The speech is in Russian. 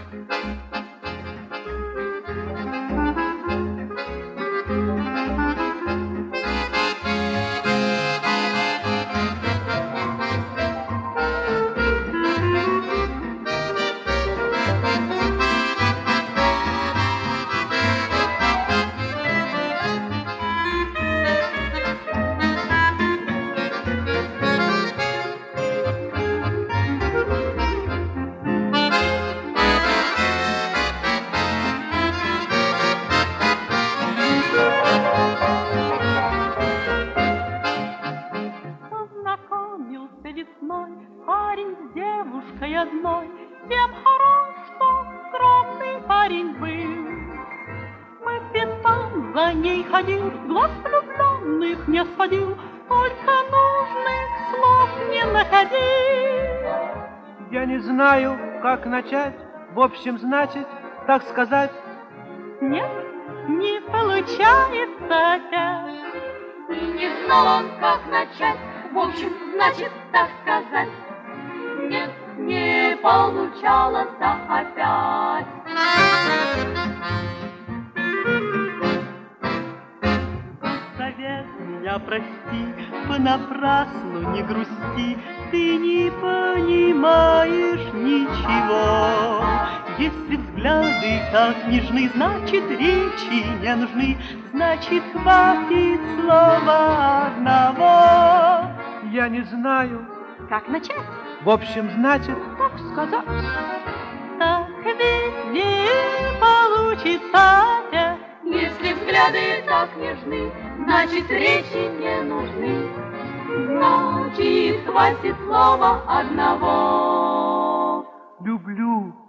Весной парень с девушкой одной, тем хорош, что скромный парень был. Мы пятам за ней ходил, глаз влюбленных не сводил, только нужных слов не находил. Я не знаю, как начать, в общем, значит, так сказать. Нет, не получается опять. И не знал он, как начать, в общем, значит, так сказать. Нет, не получалось опять. Совет меня прости, понапрасну не грусти, ты не понимаешь ничего. Если взгляды так нежны, значит, речи не нужны, значит, хватит слова одного. Я не знаю, Как начать? в общем, значит, Так сказать. Так ведь не получится опять. Если взгляды так нежны, значит, речи не нужны. Значит, хватит слова одного. люблю.